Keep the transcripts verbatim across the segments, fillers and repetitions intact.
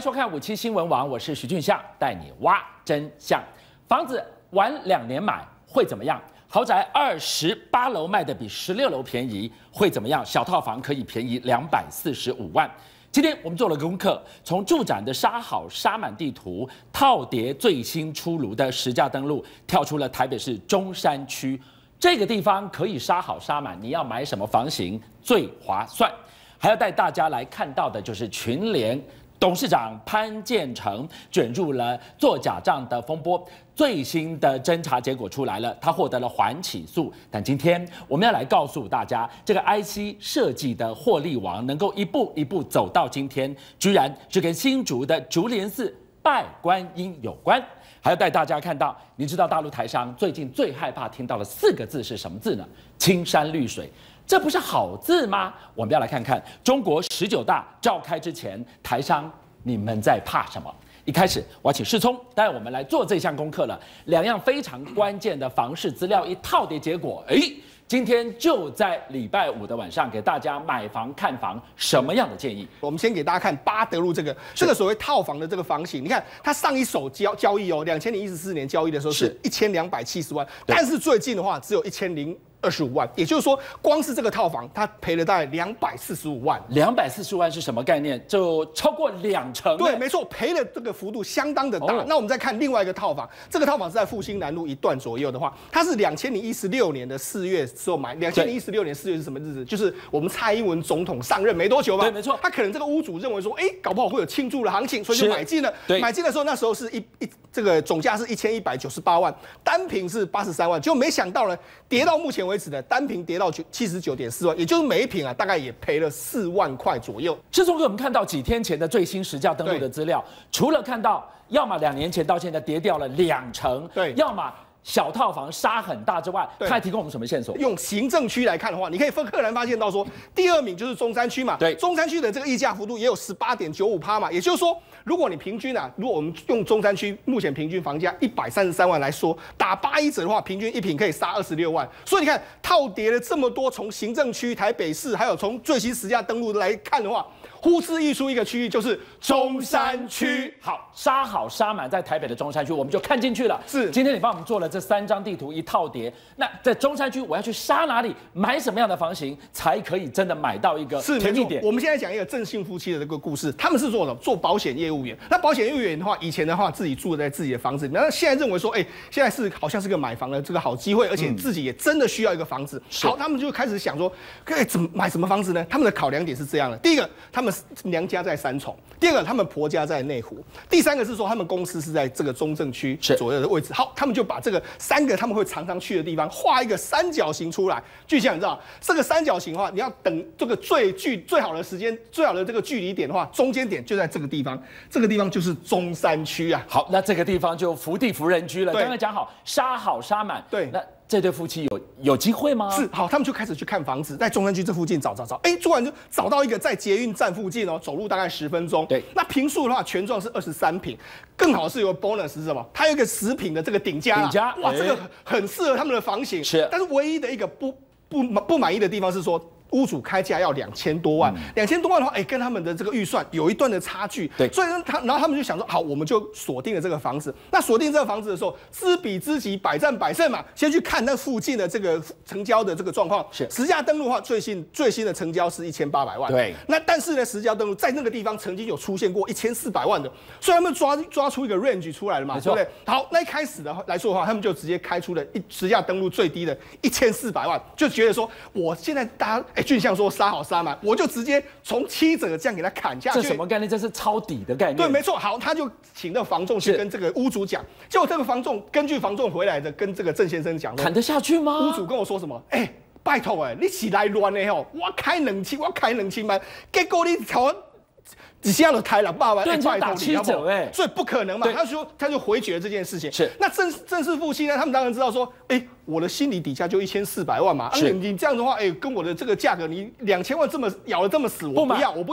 迎收看五七新闻网，我是徐俊相，带你挖真相。房子晚两年买会怎么样？豪宅二十八楼卖的比十六楼便宜会怎么样？小套房可以便宜两百四十五万。今天我们做了功课，从住展的杀好杀满地图，套叠最新出炉的实价登录，跳出了台北市中山区这个地方可以杀好杀满，你要买什么房型最划算？还要带大家来看到的就是群联董事长潘建成卷入了做假账的风波，最新的侦查结果出来了，他获得了缓起诉。但今天我们要来告诉大家，这个 I C 设计的获利王能够一步一步走到今天，居然是跟新竹的竹联寺拜观音有关。还要带大家看到，你知道大陆台商最近最害怕听到的四个字是什么字呢？青山绿水。这不是好字吗？我们要来看看中国十九大召开之前，台商你们在怕什么？一开始我要请世聪带我们来做这项功课了，两样非常关键的房市资料一套叠结果，哎，今天就在礼拜五的晚上给大家买房看房什么样的建议？ 我们先给大家看八德路这个这个所谓套房的这个房型，你看它上一手交交易哦，两千零一十四年交易的时候是一千两百七十万，但是最近的话只有一千零二十五万，也就是说，光是这个套房，它赔了大概两百四十五万。 两百四十万是什么概念？就超过两成。 对，没错，赔的这个幅度相当的大。哦、那我们再看另外一个套房，这个套房是在复兴南路一段左右的话，它是两千零一十六年的四月时候买。两千零一十六年四月是什么日子？就是我们蔡英文总统上任没多久吧？ 对，没错。 他可能这个屋主认为说，哎，搞不好会有庆祝的行情，所以就买进了。 对， 买进的时候，那时候是一一这个总价是一千一百九十八万，单坪是八十三万，就没想到呢，跌到目前为止的单坪跌到七十九点四万，也就是每一坪啊，大概也赔了四万块左右。 世聪哥，我们看到几天前的最新实价登录的资料，除了看到要么两年前到现在跌掉了两成， 对， 要么小套房杀很大之外，他还提供我们什么线索？ 用行政区来看的话，你可以分赫然发现到说，第二名就是中山区嘛， 对， 中山区的这个溢价幅度也有十八点九五趴嘛，也就是说，如果你平均啊，如果我们用中山区目前平均房价一百三十三万来说，打八一折的话，平均一坪可以杀二十六万，所以你看套叠了这么多，从行政区、台北市，还有从最新实价登录来看的话，呼之欲出一个区域就是中山区。 好，杀好杀满在台北的中山区，我们就看进去了。 是， 今天你帮我们做了这三张地图一套叠，那在中山区我要去杀哪里，买什么样的房型才可以真的买到一个甜蜜点？ 我们现在讲一个郑姓夫妻的这个故事，他们是做什么？做保险业务员。那保险业务员的话，以前的话自己住在自己的房子里面，那现在认为说，哎，现在是好像是个买房的这个好机会，而且自己也真的需要一个房子。嗯、好，他们就开始想说，哎，怎么买什么房子呢？他们的考量点是这样的：第一个，他们娘家在三重；第二个，他们婆家在内湖；第三个是说，他们公司是在这个中正区左右的位置。好，他们就把这个三个他们会常常去的地方画一个三角形出来。巨像你知道，这个三角形的话，你要等这个最距最好的时间、最好的这个距离点的话，中间点就在这个地方，这个地方就是中山区啊。 好，那这个地方就福地福人居了。刚刚讲好杀好杀满， 对， 那这对夫妻有有机会吗？ 是，好，他们就开始去看房子，在中山区这附近找找找，哎，突然就找到一个在捷运站附近哦，走路大概十分钟。 对， 那坪数的话，全幢是二十三坪，更好是有 bonus 是什么？它有一个十坪的这个顶加， 顶加， 哇，这个很适合他们的房型。 是， 但是唯一的一个不不不满意的地方是说，屋主开价要两千多万，两千、嗯、多万的话，哎、欸，跟他们的这个预算有一段的差距。 对， 所以呢，他然后他们就想说，好，我们就锁定了这个房子。那锁定这个房子的时候，知彼知己，百战百胜嘛。先去看那附近的这个成交的这个状况。 是， 实价登录的话，最新最新的成交是一千八百万。 对， 那但是呢，实价登录在那个地方曾经有出现过一千四百万的，所以他们抓抓出一个 range 出来了嘛，对不对？好，那一开始的来说的话，他们就直接开出了一实价登录最低的一千四百万，就觉得说，我现在大家哎，俊相说杀好杀满，我就直接从七折这样给他砍下去。 这什么概念？这是抄底的概念。 对，没错。好，他就请那个房仲去跟这个屋主讲，结果这个房仲根据房仲回来的，跟这个郑先生讲， 砍得下去吗？ 屋主跟我说什么？哎、欸，拜托哎、欸，你起来乱的吼，我开冷气，我开冷气嘛，结果你调。只下了台了，爸爸， 对，人家打七折哎， 所以不可能嘛。他说，他就回绝了这件事情。 是， 那郑郑氏夫妻呢？他们当然知道说，哎、欸，我的心理底价就一千四百万嘛。是，啊、你你这样的话，哎、欸，跟我的这个价格，你两千万这么咬得这么死，我不要，我不要。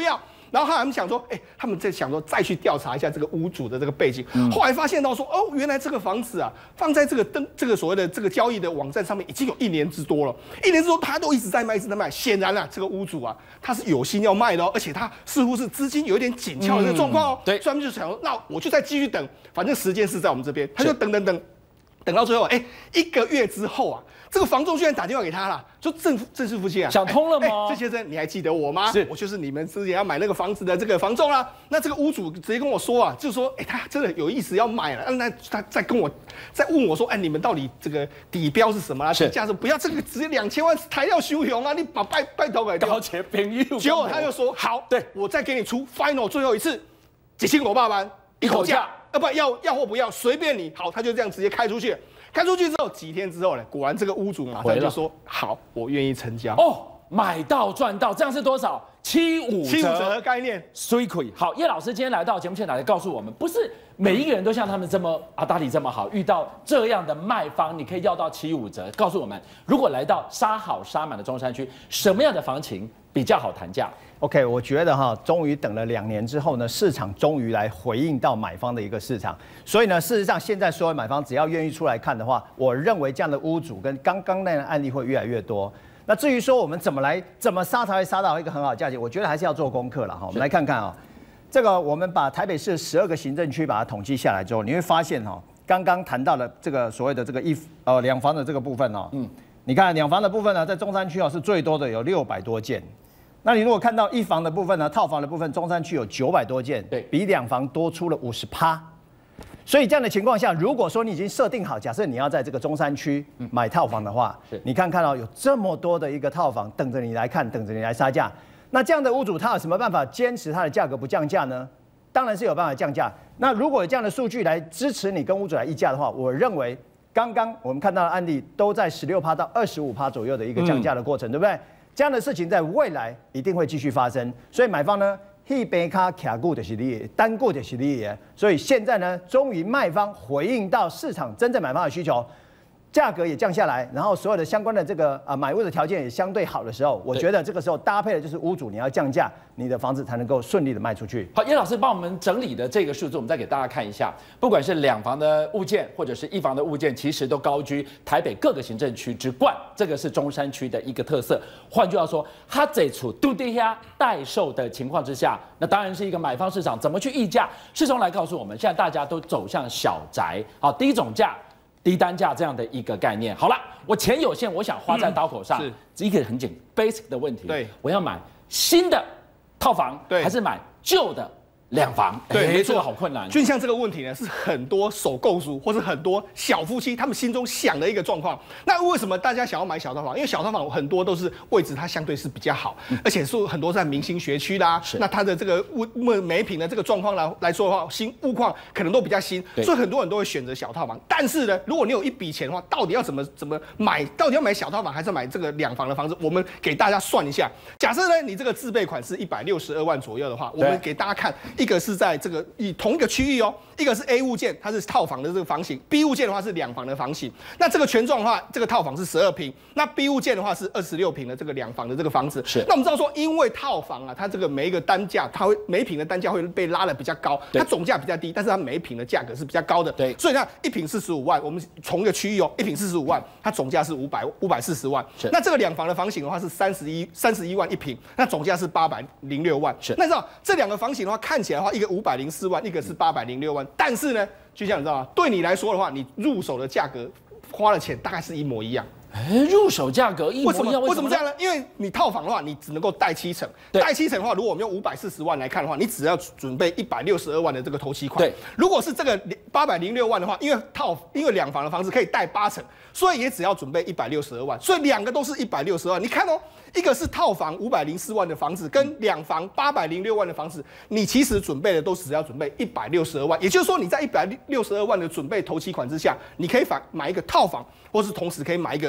然后他们想说，哎，他们在想说再去调查一下这个屋主的这个背景，后来发现到说，哦，原来这个房子啊，放在这个登这个所谓的这个交易的网站上面已经有一年之多了，一年之多他都一直在卖，一直在卖。显然啊，这个屋主啊，他是有心要卖的哦，而且他似乎是资金有一点紧俏的这个状况哦。对，所以他们就想说，那我就再继续等，反正时间是在我们这边，他就等等等。等到最后，哎，一个月之后啊，这个房仲居然打电话给他了，说郑郑氏夫妻啊， 想通了吗？ 郑先生，你还记得我吗？ 是， 我就是你们之前要买那个房子的这个房仲啦。那这个屋主直接跟我说啊，就说，哎，他真的有意思要买了。那他再跟我再问我说，哎，你们到底这个底标是什么啦？底价是不要这个直接两千万抬要修容啊，你把拜拜托给高钱便宜。 结果他就说，好，对我再给你出 final 最后一次，几千罗八万一口价。要不要要或不要随便你。好，他就这样直接开出去。开出去之后，几天之后呢，果然这个屋主马上就说：“好，我愿意成交。” 哦，买到赚到，这样是多少？七五折。 七五折的概念， 所以可以。好，叶老师今天来到节目现场来告诉我们，不是每一个人都像他们这么阿达里这么好，遇到这样的卖方，你可以要到七五折。告诉我们，如果来到杀好杀满的中山区，什么样的行情比较好谈价？ OK， 我觉得哈，终于等了两年之后呢，市场终于来回应到买方的一个市场。所以呢，事实上现在所有买方只要愿意出来看的话，我认为这样的屋主跟刚刚那样的案例会越来越多。那至于说我们怎么来怎么杀才会杀到一个很好的价钱，我觉得还是要做功课了哈。我们来看看啊，这个我们把台北市十二个行政区把它统计下来之后，你会发现哈，刚刚谈到的这个所谓的这个一呃两房的这个部分哦，嗯，你看两房的部分呢，在中山区哦是最多的，有六百多件。 那你如果看到一房的部分呢，套房的部分，中山区有九百多件，对，比两房多出了五十趴。所以这样的情况下，如果说你已经设定好，假设你要在这个中山区买套房的话，你看看到有这么多的一个套房等着你来看，等着你来杀价。那这样的屋主他有什么办法坚持他的价格不降价呢？当然是有办法降价。那如果有这样的数据来支持你跟屋主来议价的话，我认为刚刚我们看到的案例都在十六趴到二十五趴左右的一个降价的过程，嗯、对不对？ 这样的事情在未来一定会继续发生，所以买方呢，一边卡卡固的是你，单固的是你，所以现在呢，终于卖方回应到市场真正买方的需求，价格也降下来，然后所有的相关的这个啊买屋的条件也相对好的时候，我觉得这个时候搭配的就是屋主你要降价，你的房子才能够顺利的卖出去。 好，叶老师帮我们整理的这个数字，我们再给大家看一下。不管是两房的物件，或者是一房的物件，其实都高居台北各个行政区之冠，这个是中山区的一个特色。换句话说，它这处都地下待售的情况之下，那当然是一个买方市场，怎么去议价？世聪来告诉我们，现在大家都走向小宅，好，低总价。 低单价这样的一个概念，好了，我钱有限，我想花在刀口上，嗯、是一个很简 basic 的问题。对，我要买新的套房，对，还是买旧的两房？ 对，没错， 好困难。 就像这个问题呢，是很多首购族或是很多小夫妻他们心中想的一个状况。那为什么大家想要买小套房？因为小套房很多都是位置它相对是比较好，嗯、而且是很多在明星学区啦。那它的这个物每平的这个状况来来说的话，新物况可能都比较新，所以很多人都会选择小套房。但是呢，如果你有一笔钱的话，到底要怎么怎么买？到底要买小套房还是买这个两房的房子？我们给大家算一下。假设呢，你这个自备款是一百六十二万左右的话，我们给大家看。 一个是在这个以同一个区域哦，一个是 A 物件，它是套房的这个房型 ；B 物件的话是两房的房型。那这个权状的话，这个套房是十二坪，那 B 物件的话是二十六坪的这个两房的这个房子。是。那我们知道说，因为套房啊，它这个每一个单价，它会每一坪的单价会被拉得比较高，它总价比较低，但是它每一坪的价格是比较高的。对。所以呢，一坪四十五万，我们同一个区域哦，一坪四十五万，它总价是五百五百四十万。是。那这个两房的房型的话是三十一三十一万一坪，那总价是八百零六万。是。那你知道这两个房型的话，看起来的话，一个五百零四万，一个是八百零六万，但是呢，就像你知道吗？对你来说的话，你入手的价格花的钱大概是一模一样。 哎，入手价格一模一样， 为什么这样呢？因为你套房的话，你只能够贷七成，贷七成的话，如果我们用五百四十万来看的话，你只要准备一百六十二万的这个头期款。对，如果是这个八百零六万的话，因为套因为两房的房子可以贷八成，所以也只要准备一百六十二万，所以两个都是一百六十二万。你看哦。 一个是套房五百零四万的房子，跟两房八百零六万的房子，你其实准备的都只要准备一百六十二万，也就是说你在一百六十二万的准备头期款之下，你可以反买一个套房，或是同时可以买一个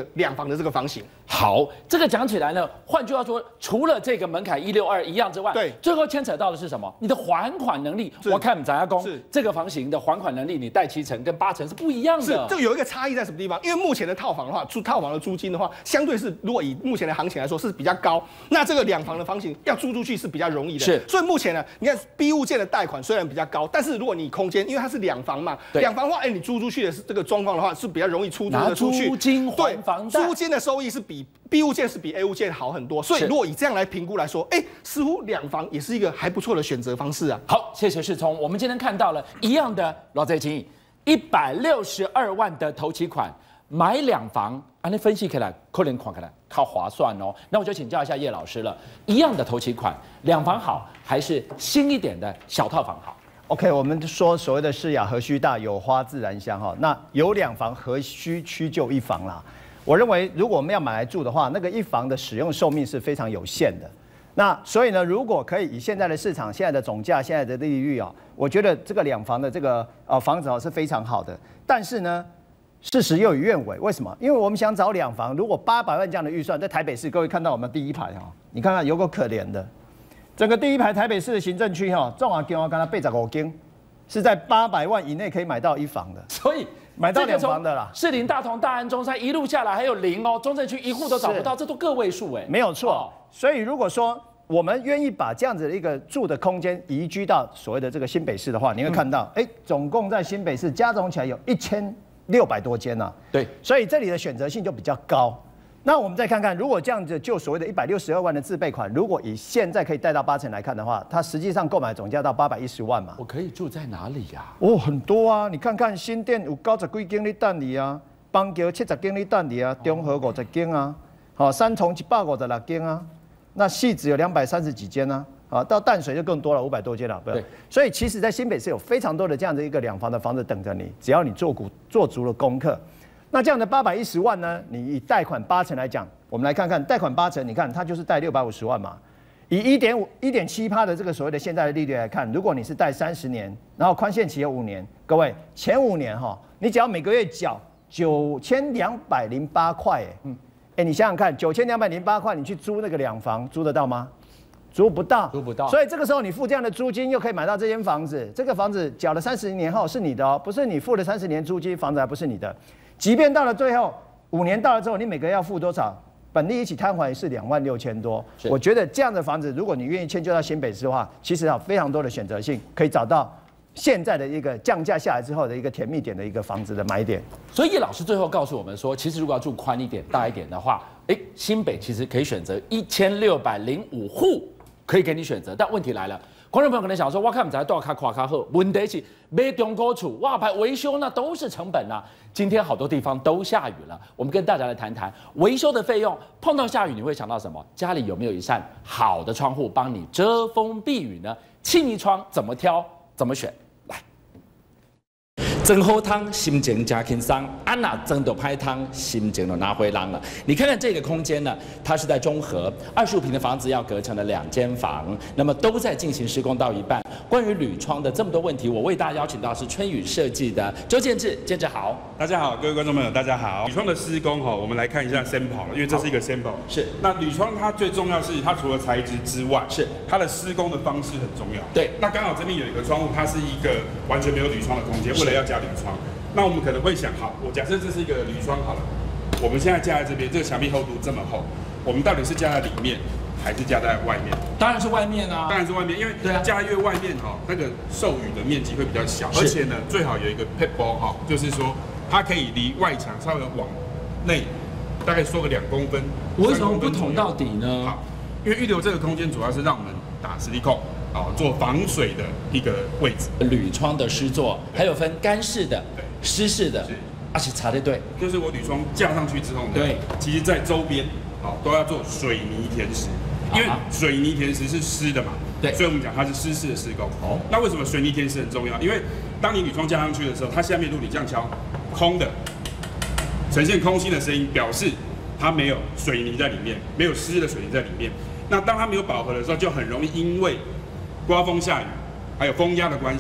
两房的这个房型。 好，这个讲起来呢，换句话说，除了这个门槛一六二一样之外， 对， 最后牵扯到的是什么？你的还款能力。我看咱家公是这个房型的还款能力，你贷七成跟八成是不一样的。 是，这有一个差异在什么地方？因为目前的套房的话，租套房的租金的话，相对是如果以目前的行情来说是比较高，那这个两房的房型要租出去是比较容易的。 是， 所以目前呢，你看 B 物件的贷款虽然比较高，但是如果你空间，因为它是两房嘛，两房的话，哎，你租出去的是这个状况的话是比较容易出租的出去， 租金还房贷， 租金的收益是比 B 物件是比 A 物件好很多。所以如果以这样来评估来说，哎，似乎两房也是一个还不错的选择方式啊。 好，谢谢世聪。我们今天看到了一样的老在经一百六十二万的头期款买两房，按你分析起来，可能看起来靠划算哦。那我就请教一下叶老师了，一样的头期款，两房好还是新一点的小套房好 ？OK， 我们说所谓的市雅何须大，有花自然香哈。那有两房何须屈就一房啦？我认为，如果我们要买来住的话，那个一房的使用寿命是非常有限的。那所以呢，如果可以以现在的市场、现在的总价、现在的利率啊，我觉得这个两房的这个呃房子啊是非常好的。但是呢，事实又有愿违，为什么？因为我们想找两房，如果八百万这样的预算，在台北市，各位看到我们第一排哈，你看看有够可怜的，整个第一排台北市的行政区哈，中华间我刚才背着五间，是在八百万以内可以买到一房的， 所以。 买到两房的啦， 士林、大同、大安、中山一路下来还有零哦，中正区一户都找不到，这都个位数哎， 没有错。哦、所以如果说我们愿意把这样子的一个住的空间移居到所谓的这个新北市的话，你会看到，哎、嗯，总共在新北市加总起来有一千六百多间啊。 对， 所以这里的选择性就比较高。那我们再看看，如果这样子就所谓的一百六十二万的自备款，如果以现在可以贷到八成来看的话，它实际上购买总价到八百一十万嘛。 我可以住在哪里呀、啊？ 哦，很多啊！你看看新店有九十几间你等你啊，邦桥七十间你等你啊，中和五十间啊，好，三重一百五十六间啊，那汐止有两百三十几间啊，啊，到淡水就更多了，五百多间了，对。所以其实，在新北市有非常多的这样的一个两房的房子等着你，只要你做股做足了功课。那这样的八百一十万呢？你以贷款八成来讲，我们来看看贷款八成，你看它就是贷六百五十万嘛。以一点五、一点七趴的这个所谓的现在的利率来看，如果你是贷三十年，然后宽限期有五年，各位前五年哈，你只要每个月缴九千两百零八块，哎，嗯，哎，你想想看，九千两百零八块，你去租那个两房，租得到吗？租不到， 租不到。 所以这个时候你付这样的租金，又可以买到这间房子，这个房子缴了三十年后是你的哦，不是你付了三十年租金，房子还不是你的。即便到了最后五年到了之后，你每个月要付多少？本利一起摊还是两万六千多。我觉得这样的房子，如果你愿意迁就到新北市的话，其实有非常多的选择性，可以找到现在的一个降价下来之后的一个甜蜜点的一个房子的买点。 所以叶老师最后告诉我们说，其实如果要住宽一点、大一点的话，哎，新北其实可以选择一千六百零五户可以给你选择。但问题来了。观众朋友可能想说，我看不在多少卡夸卡后，问题是买中古厝，哇牌维修那都是成本啊。今天好多地方都下雨了，我们跟大家来谈谈维修的费用。碰到下雨你会想到什么？家里有没有一扇好的窗户帮你遮风避雨呢？气密窗怎么挑？怎么选？来，蒸好汤，心情加轻松；安娜蒸的拍汤，心情都拿回来了。你看看这个空间呢，它是在中和二十五平的房子，要隔成了两间房，那么都在进行施工到一半。关于铝窗的这么多问题，我为大家邀请到是春雨设计的周建志，建志好。 大家好，各位观众朋友，大家好。铝窗的施工哈，我们来看一下 sample， 因为这是一个 sample。是。那铝窗它最重要是它除了材质之外，是它的施工的方式很重要。对。那刚好这边有一个窗户，它是一个完全没有铝窗的空间，为了要加铝窗，那我们可能会想，好，我假设这是一个铝窗好了，我们现在架在这边，这个墙壁厚度这么厚，我们到底是架在里面？还是架在外面？ 当然是外面啊！ 当然是外面，因为架越外面哈，那个受雨的面积会比较小，而且呢，最好有一个 pitball 哈，就是说它可以离外墙稍微往内，大概缩个两公分。 为什么不捅到底呢？ 好，因为预留这个空间主要是让我们打实力控，啊，做防水的一个位置。 铝窗的施作还有分干式的、湿式的，而且查得对， 就是我铝窗架上去之后呢，对，其实在周边好都要做水泥填实。因为水泥填实是湿的嘛，对，所以我们讲它是湿式的施工。哦，那为什么水泥填实很重要？因为当你铝窗架上去的时候，它下面如果你这样敲，空的，呈现空心的声音，表示它没有水泥在里面，没有湿的水泥在里面。那当它没有饱和的时候，就很容易因为刮风下雨，还有风压的关系，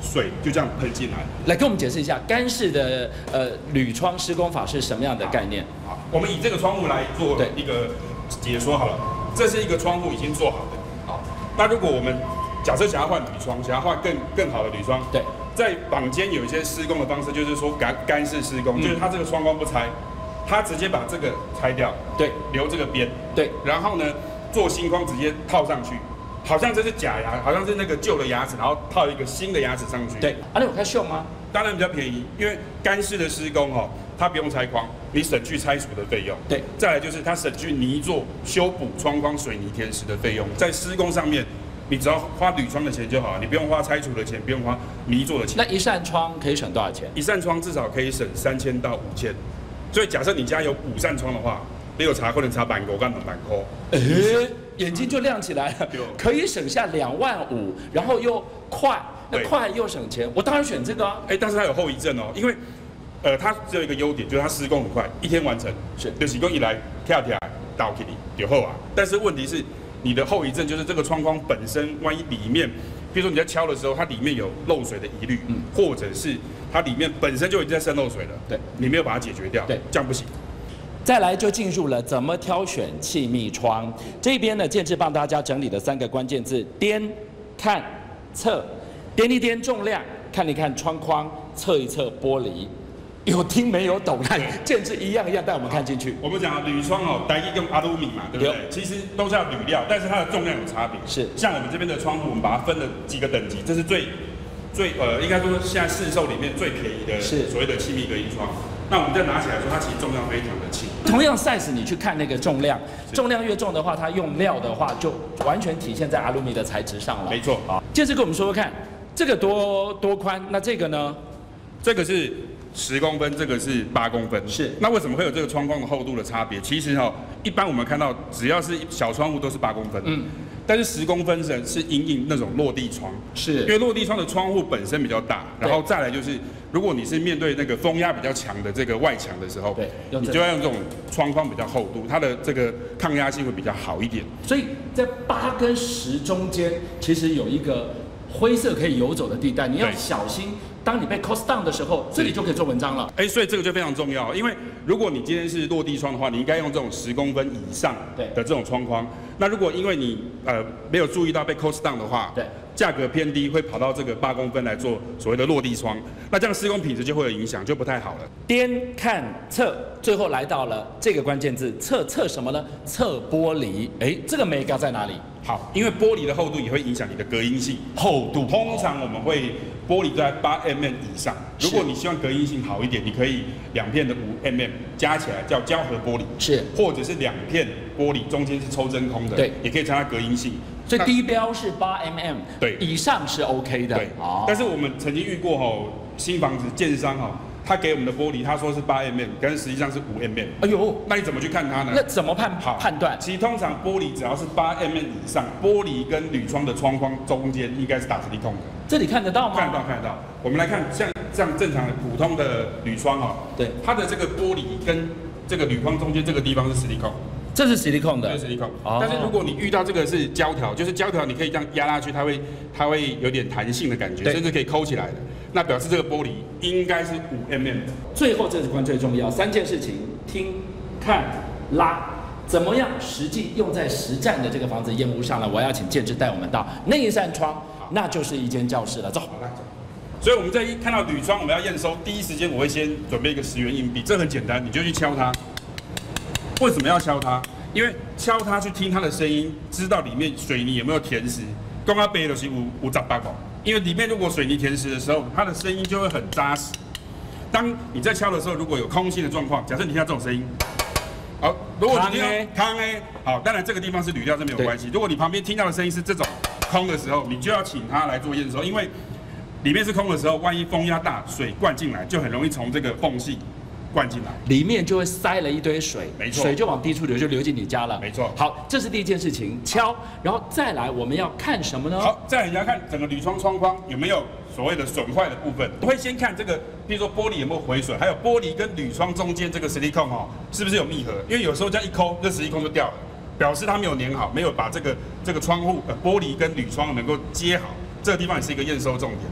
水就这样喷进来。 来跟我们解释一下干式的呃铝窗施工法是什么样的概念？ 好，我们以这个窗户来做一个解说好了。这是一个窗户已经做好的。好，那如果我们假设想要换铝窗，想要换更更好的铝窗， 对， 在坊间有一些施工的方式，就是说干干式施工，嗯、就是它这个窗框不拆，它直接把这个拆掉， 对， 留这个边， 对， 然后呢做新框直接套上去。好像这是假牙，好像是那个旧的牙齿，然后套一个新的牙齿上去。 对，啊，那有开秀吗？ 当然比较便宜，因为干式的施工哦，它不用拆框，你省去拆除的费用。 对， 再来就是它省去泥做修补窗框、水泥填实的费用，在施工上面，你只要花铝窗的钱就好了，你不用花拆除的钱，不用花泥做的钱。 那一扇窗可以省多少钱？ 一扇窗至少可以省三千到五千，所以假设你家有五扇窗的话，你有查可能查板沟干两板扣。 诶。眼睛就亮起来了，可以省下两万五，然后又快，那快又省钱，我当然选这个啊。 哎，但是它有后遗症哦，因为，呃，它只有一个优点，就是它施工很快，一天完成，是，就施工一来跳跳倒给你有后啊。但是问题是，你的后遗症就是这个窗框本身，万一里面，比如说你在敲的时候，它里面有漏水的疑虑，嗯，或者是它里面本身就已经在渗漏水了，对，你没有把它解决掉，对，这样不行。 再来就进入了怎么挑选气密窗。这边呢，建志帮大家整理了三个关键字：掂、看、测。掂一掂重量，看一看窗框，测一测玻璃。有听没有懂？看建志一样一样带我们看进去。 我们讲铝窗哦，单一用阿鲁米嘛，对不对？其实都是要铝料，但是它的重量有差别。是，像我们这边的窗户，我们把它分了几个等级，这是最最呃，应该说现在市售里面最便宜的，是所谓的气密隔音窗。那我们再拿起来说，它其实重量非常的轻。 同样 size， 你去看那个重量，重量越重的话，它用料的话就完全体现在阿鲁米的材质上了。 没错。 好，接着跟我们说说看，这个多多宽？那这个呢？ 这个是十公分，这个是八公分。是。那为什么会有这个窗框的厚度的差别？其实哈、哦，一般我们看到只要是小窗户都是八公分。嗯。但是十公分是是因应那种落地窗，是因为落地窗的窗户本身比较大，然后再来就是，如果你是面对那个风压比较强的这个外墙的时候，对，你就要用这种窗框比较厚度，它的这个抗压性会比较好一点。 所以在八跟十中间，其实有一个灰色可以游走的地带，你要小心。当你被 cost down 的时候，这里就可以做文章了。 哎，所以这个就非常重要，因为如果你今天是落地窗的话，你应该用这种十公分以上的这种窗框。那如果因为你呃没有注意到被 cost down 的话，对，价格偏低，会跑到这个八公分来做所谓的落地窗，那这样施工品质就会有影响，就不太好了。 掂、看、测，最后来到了这个关键字，测测什么呢？测玻璃。哎，这个 mega 在哪里？ 好，因为玻璃的厚度也会影响你的隔音性。厚度，通常我们会玻璃在八 mm 以上。如果你希望隔音性好一点，你可以两片的五 mm 加起来叫胶合玻璃，是，或者是两片玻璃中间是抽真空的，对，也可以加它隔音性。 所以低标是八 mm， 对，以上是 OK 的。 对，哦。但是我们曾经遇过吼，新房子建商哈。他给我们的玻璃，他说是八 mm， 但是实际上是五 mm。哎呦，那你怎么去看它呢？ 那怎么判好判断？ 其实通常玻璃只要是八 mm 以上，玻璃跟铝窗的窗框中间应该是打实力控的。 这里看得到吗？ 看得到，看得到。我们来看，像像正常的普通的铝窗哦，对，它的这个玻璃跟这个铝框中间这个地方是实力控。 这是实力控的， 这是实力控。哦、但是如果你遇到这个是胶条，就是胶条，你可以这样压下去，它会它会有点弹性的感觉，甚至可以抠起来的。那表示这个玻璃应该是五 mm。 最后这关最重要，三件事情：听、看、拉。怎么样实际用在实战的这个房子验屋上呢？我要请建志带我们到那一扇窗，那就是一间教室了。走。好，来走。 所以我们在一看到铝窗，我们要验收，第一时间我会先准备一个十元硬币，这很简单，你就去敲它。为什么要敲它？因为敲它去听它的声音，知道里面水泥有没有填实。刚刚背的是五五十八个，因为里面如果水泥填实的时候，它的声音就会很扎实。当你在敲的时候，如果有空心的状况，假设你听到这种声音，好，如果你听到康 A， 好，当然这个地方是铝料，这没有关系。如果你旁边听到的声音是这种空的时候，你就要请他来做验收，因为里面是空的时候，万一风压大，水灌进来，就很容易从这个缝隙灌进来， 里面就会塞了一堆水， 没错， 水就往低处流，就流进你家了， 没错。 好，这是第一件事情，敲，然后再来我们要看什么呢？ 好，再来你要看整个铝窗窗框有没有所谓的损坏的部分。我会先看这个，比如说玻璃有没有回损，还有玻璃跟铝窗中间这个实力控哦，是不是有密合？因为有时候这样一抠，这实力控就掉了，表示它没有粘好，没有把这个这个窗户呃玻璃跟铝窗能够接好，这个地方也是一个验收重点。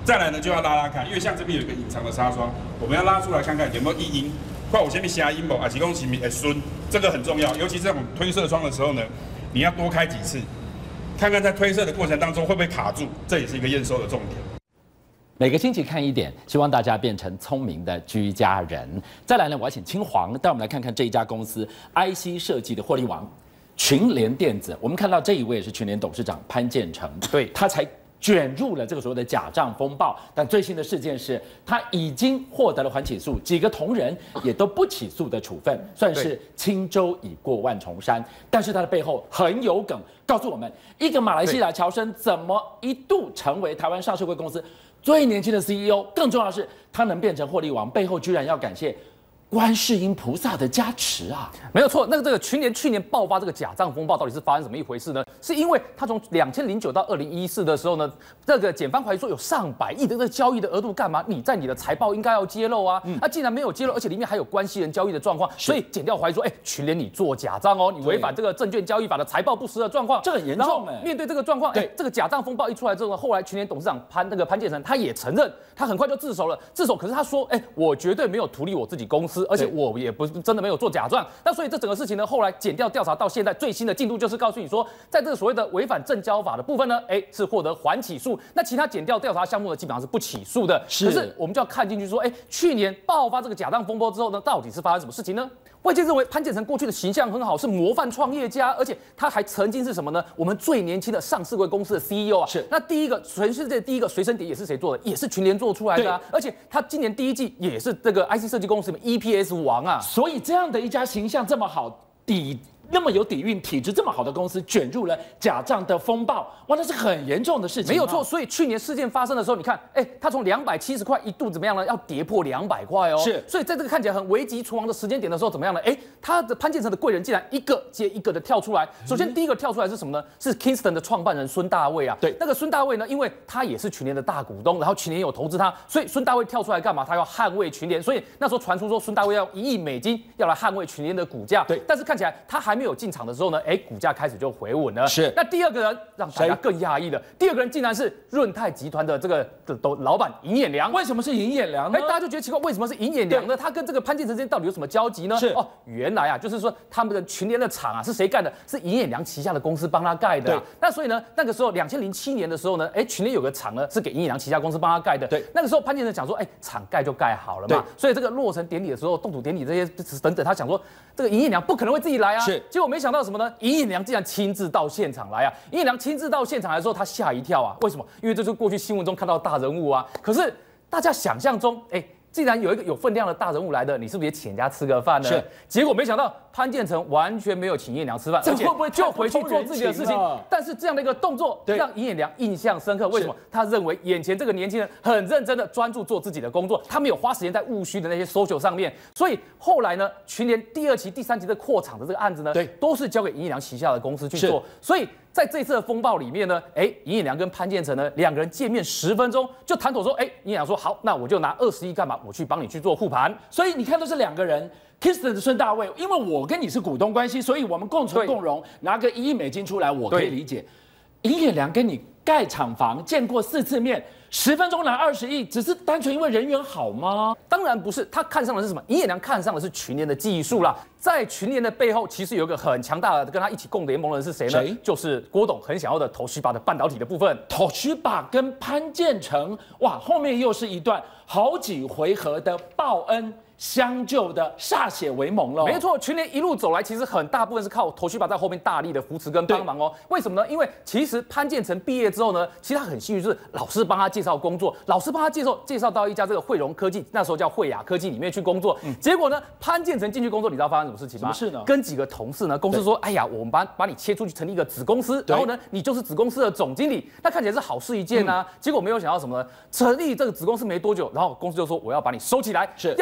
再来呢就要拉拉看，因为像这边有一个隐藏的纱窗，我们要拉出来看看有没有异音，看我前面瞎音不啊，几公几米哎孙，这个很重要，尤其是这种推射窗的时候呢，你要多开几次，看看在推射的过程当中会不会卡住，这也是一个验收的重点。 每个星期看一点，希望大家变成聪明的居家人。再来呢，我要请清黄带我们来看看这一家公司 I C 设计的获利王群联电子。我们看到这一位是群联董事长潘建成，对他才卷入了这个所谓的假账风暴。但最新的事件是，他已经获得了缓起诉，几个同仁也都不起诉的处分，算是轻舟已过万重山。但是他的背后很有梗，告诉我们一个马来西亚侨生怎么一度成为台湾上市柜公司最年轻的 C E O， 更重要的是，他能变成获利王，背后居然要感谢观世音菩萨的加持啊！ 没有错，那个这个群联去年爆发这个假账风暴，到底是发生怎么一回事呢？是因为他从两千零九到二零一四的时候呢，这个检方怀疑说有上百亿的这个交易的额度，干嘛？你在你的财报应该要揭露啊！那、嗯啊、既然没有揭露，而且里面还有关系人交易的状况，所以检调怀疑说，哎、欸，群联你做假账哦，你违反这个证券交易法的财报不实的状况， 这很严重哎。 面对这个状况，哎、欸，这个假账风暴一出来之后呢，后来群联董事长潘那个潘建成他也承认，他很快就自首了，自首，可是他说，哎、欸，我绝对没有图利我自己公司，而且我也不是真的没有做假账。那所以这整个事情呢，后来检调调查到现在最新的进度就是告诉你说，在这个所谓的违反证交法的部分呢，哎，是获得缓起诉。那其他检调调查项目呢，基本上是不起诉的。是，可是我们就要看进去说，哎，去年爆发这个假账风波之后呢，到底是发生什么事情呢？外界认为潘建成过去的形象很好，是模范创业家，而且他还曾经是什么呢？我们最年轻的上市柜公司的 C E O 啊。是。那第一个全世界第一个随身碟也是谁做的？也是群联做出来的啊。而且他今年第一季也是这个 I C 设计公司的 E P S 王啊。 所以这样的一家形象这么好，底那么有底蕴、体质这么好的公司，卷入了假账的风暴，哇，那是很严重的事情。 没有错，所以去年事件发生的时候，你看，哎，它从两百七十块一度怎么样呢？要跌破两百块哦。是，所以在这个看起来很危急存亡的时间点的时候，怎么样呢？哎，他的潘建成的贵人竟然一个接一个的跳出来。首先第一个跳出来是什么呢？是 Kingston 的创办人孙大卫啊。对，那个孙大卫呢，因为他也是群联的大股东，然后群联有投资他，所以孙大卫跳出来干嘛？他要捍卫群联。所以那时候传出说孙大卫要一亿美金要来捍卫群联的股价。对，但是看起来他还没有进场的时候呢，哎，股价开始就回稳了。是，那第二个人让大家更讶异的，第二个人竟然是润泰集团的这个的老板尹衍梁。 为什么是尹衍梁呢？ 哎，大家就觉得奇怪，为什么是尹衍梁呢？他跟这个潘建成之间到底有什么交集呢？是哦，原来啊，就是说他们的群联的厂啊是谁干的？是尹衍梁旗下的公司帮他盖的、啊。对，那所以呢，那个时候两千零七年的时候呢，哎，群联有个厂呢是给尹衍梁旗下公司帮他盖的。对，那个时候潘建成想说，哎，厂盖就盖好了嘛。所以这个落成典礼的时候，动土典礼这些等等，他想说这个尹衍梁不可能会自己来啊。是，结果没想到什么呢？尹衍梁竟然亲自到现场来啊！尹衍梁亲自到现场来的时候，他吓一跳啊！为什么？因为这是过去新闻中看到的大人物啊。可是大家想象中，哎、欸，既然有一个有分量的大人物来的，你是不是也请人家吃个饭呢？是。结果没想到潘建成完全没有请尹衍梁吃饭，而且就回去做自己的事情。但是这样的一个动作让尹衍梁印象深刻。为什么？他认为眼前这个年轻人很认真的专注做自己的工作，他没有花时间在务虚的那些 social 上面。所以后来呢，群联第二期、第三期的扩厂的这个案子呢，对，都是交给尹衍梁旗下的公司去做。所以在这次的风暴里面呢，哎，尹衍梁跟潘建成呢两个人见面十分钟就谈妥说，哎，尹衍梁说好，那我就拿二十亿干嘛？我去帮你去做护盘。 所以你看，都是两个人。Kingston 的孙大卫，因为我跟你是股东关系，所以我们共存共荣，拿个一亿美金出来，我可以理解。尹衍梁跟你盖厂房见过四次面，十分钟拿二十亿，只是单纯因为人缘好吗？ 当然不是，他看上的是什么？尹衍梁看上的是群联的技术啦。在群联的背后，其实有一个很强大的跟他一起共联盟的人是谁呢？谁？就是郭董很想要的Toshiba的半导体的部分。 Toshiba跟潘建成，哇，后面又是一段好几回合的报恩相救的歃血为盟了。 没错，群联一路走来，其实很大部分是靠Toshiba在后面大力的扶持跟帮忙哦。为什么呢？因为其实潘建成毕业之后呢，其实他很幸运，就是老师帮他介绍工作，老师帮他介绍介绍到一家这个汇融科技，那时候叫汇雅科技里面去工作。嗯、结果呢，潘建成进去工作，你知道发生什么事情吗？ 什么事呢？ 跟几个同事呢，公司说，哎呀，我们把把你切出去成立一个子公司，然后呢，你就是子公司的总经理，那看起来是好事一件啊。嗯、结果没有想到什么呢？成立这个子公司没多久，然后公司就说我要把你收起来，是要收起来。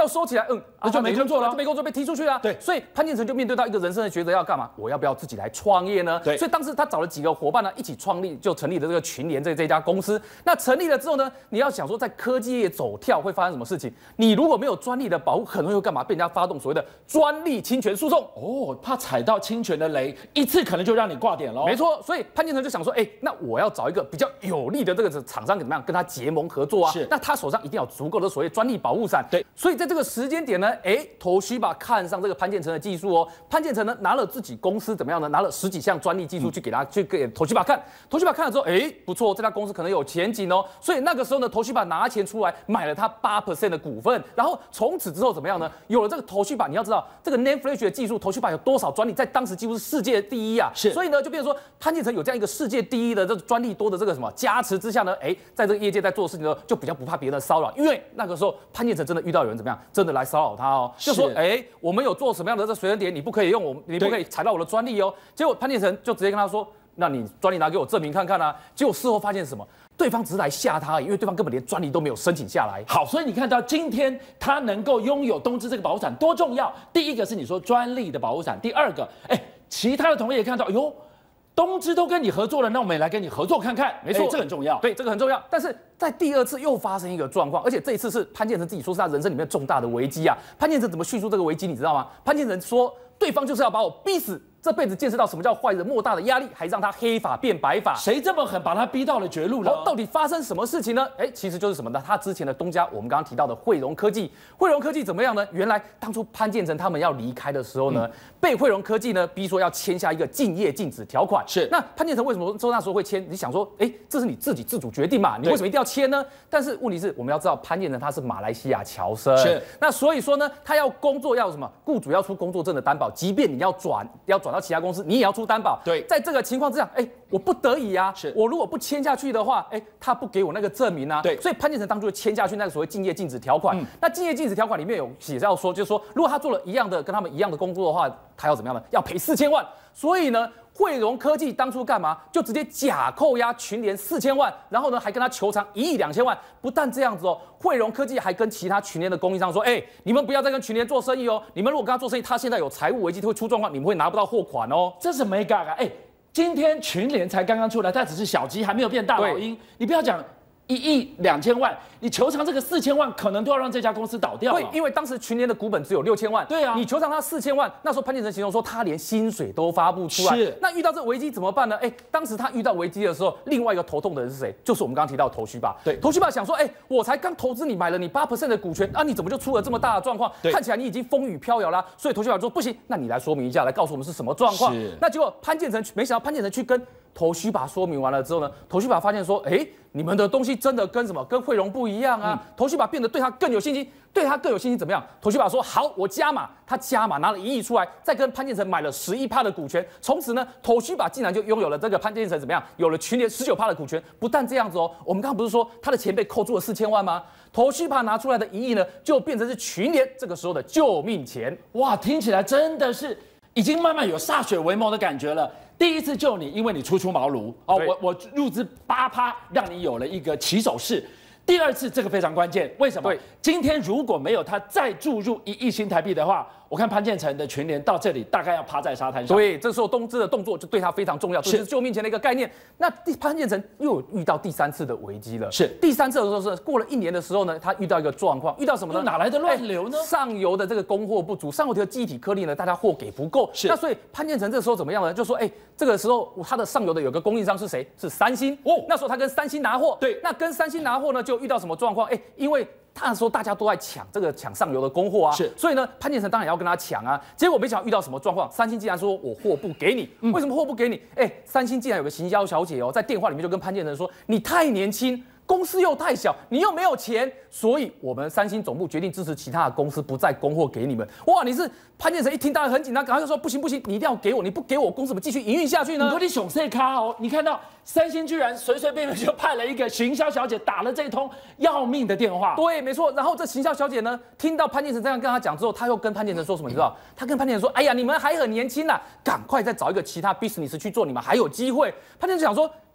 嗯， 那就没工作了， 就没工作被踢出去了。 对， 所以潘建成就面对到一个人生的抉择，要干嘛？我要不要自己来创业呢？ 对， 所以当时他找了几个伙伴呢，一起创立，就成立了这个群联这这家公司。那成立了之后呢，你要想说在科技业走跳会发生什么事情？你如果没有专利的保护，很容易会干嘛？被人家发动所谓的专利侵权诉讼。 哦，怕踩到侵权的雷，一次可能就让你挂点喽。 没错，所以潘建成就想说，哎、欸，那我要找一个比较有利的这个厂商怎么样跟他结盟合作啊？ 是， 那他手上一定要有足够的所谓专利保护伞。 对， 所以在这个时间点呢，哎、欸，Toshiba看上这个潘建成的技术哦，潘建成呢拿了自己公司怎么样呢？拿了十几项专利技术去给他、嗯、去给 Toshiba 看 ，Toshiba 看了之后，哎、欸，不错，这家公司可能有前景哦。所以那个时候呢 ，Toshiba 拿钱出来买了他八 percent 的股份，然后从此之后怎么样呢？有了这个 Toshiba， 你要知道这个 NAND Flash 的技术 ，Toshiba 有多少专利，在当时几乎是世界第一啊。 是， 所以呢，就变成说潘建成有这样一个世界第一的这个专利多的这个什么加持之下呢，哎，在这个业界在做事情的时候，就比较不怕别人的骚扰，因为那个时候潘建成真的遇到有人怎么样，真的来骚扰他哦，就说，哎，我们有做什么样的这随身碟，你不可以用我，你不可以踩到我的专利哦。结果潘建成就直接跟他说，那你专利拿给我证明看看啊。结果事后发现什么？对方只是来吓他而已，因为对方根本连专利都没有申请下来。 好，所以你看到今天他能够拥有东芝这个保护伞多重要？第一个是你说专利的保护伞，第二个，哎，其他的同业也看到，哟。东芝都跟你合作了，那我们也来跟你合作看看。 没错， 欸、这很重要。 对，这个很重要。但是在第二次又发生一个状况，而且这一次是潘建成自己说是他人生里面重大的危机啊。潘建成怎么叙述这个危机，你知道吗？潘建成说，对方就是要把我逼死。这辈子见识到什么叫坏人莫大的压力，还让他黑发变白发。 谁这么狠，把他逼到了绝路了？ 到底发生什么事情呢？哎，其实就是什么呢？他之前的东家，我们刚刚提到的汇荣科技，汇荣科技怎么样呢？原来当初潘建成他们要离开的时候呢，嗯、被汇荣科技呢逼说要签下一个竞业禁止条款。 是， 那潘建成为什么说那时候会签？你想说，哎，这是你自己自主决定嘛？你为什么一定要签呢？但是问题是，我们要知道潘建成他是马来西亚侨生， 是， 那所以说呢，他要工作要什么？雇主要出工作证的担保，即便你要转要转到其他公司，你也要出担保。 对， 在这个情况之下，哎，我不得已啊， 是我如果不签下去的话，哎，他不给我那个证明啊， 对， 所以潘建成当初就签下去那个所谓竞业禁止条款。嗯、那竞业禁止条款里面有写到说，就是说，如果他做了一样的跟他们一样的工作的话，他要怎么样呢？要赔四千万。所以呢，汇荣科技当初干嘛？就直接假扣押群联四千万，然后呢，还跟他求偿一亿两千万。不但这样子哦，汇荣科技还跟其他群联的供应商说，哎，你们不要再跟群联做生意哦，你们如果跟他做生意，他现在有财务危机，会出状况，你们会拿不到货款哦。 这是没干啊！哎，今天群联才刚刚出来，它只是小鸡，还没有变大老鹰。你不要讲一亿两千万，你求偿这个四千万，可能都要让这家公司倒掉了。 对，因为当时群联的股本只有六千万。 对啊， 你求偿他四千万，那时候潘建成形容说他连薪水都发不出来。 是， 那遇到这个危机怎么办呢？哎，当时他遇到危机的时候，另外一个头痛的人是谁？就是我们刚刚提到的Toshiba。 对 ，Toshiba想说，哎，我才刚投资你，买了你八 percent 的股权，啊，你怎么就出了这么大的状况？看起来你已经风雨飘摇了。所以Toshiba说不行，那你来说明一下，来告诉我们是什么状况。 是， 那结果潘建成没想到潘建成去跟Toshiba说明完了之后呢，Toshiba发现说，哎，你们的东西真的跟什么跟汇荣不一样啊。嗯、Toshiba变得对他更有信心，对他更有信心怎么样？Toshiba说好，我加码，他加码拿了一亿出来，再跟潘建成买了十一趴的股权，从此呢，Toshiba竟然就拥有了这个潘建成怎么样？有了群联十九趴的股权。不但这样子哦，我们刚刚不是说他的钱被扣住了四千万吗？Toshiba拿出来的一亿呢，就变成是群联这个时候的救命钱。 哇，听起来真的是已经慢慢有歃血为盟的感觉了。第一次救你，因为你初出茅庐哦，我我入资八趴，让你有了一个起手式。第二次这个非常关键，为什么？今天如果没有他再注入一亿新台币的话，我看潘建成的群联到这里大概要趴在沙滩上。 对，这时候东芝的动作就对他非常重要，这是救命钱的一个概念。那第潘建成又遇到第三次的危机了。 是第三次的时候是过了一年的时候呢，他遇到一个状况，遇到什么呢？ 哪来的乱流呢？ 上游的这个供货不足，上游的记忆体颗粒呢，大家货给不够。 是。 那所以潘建成这时候怎么样呢？就说，哎，这个时候他的上游的有个供应商是谁？是三星。哦，那时候他跟三星拿货。 对。 那跟三星拿货呢，就遇到什么状况？哎，因为那时候大家都在抢这个抢上游的供货啊， 是， 所以呢，潘建成当然也要跟他抢啊。结果没想到遇到什么状况，三星竟然说我货不给你，嗯、为什么货不给你？哎，三星竟然有个行销小姐哦，在电话里面就跟潘建成说，你太年轻。公司又太小，你又没有钱，所以我们三星总部决定支持其他的公司不再供货给你们。哇，你是潘建成一听当然很紧张，赶快就说不行不行，你一定要给我，你不给我，公司怎么继续营运下去呢？ 你说你熊谁咖哦？你看到三星居然随随便便就派了一个行销小姐打了这一通要命的电话。 对，没错。然后这行销小姐呢，听到潘建成这样跟他讲之后，他又跟潘建成说什么？你知道？他跟潘建成说：“哎呀，你们还很年轻呐，赶快再找一个其他 business 去做，你们还有机会。”潘建成想说。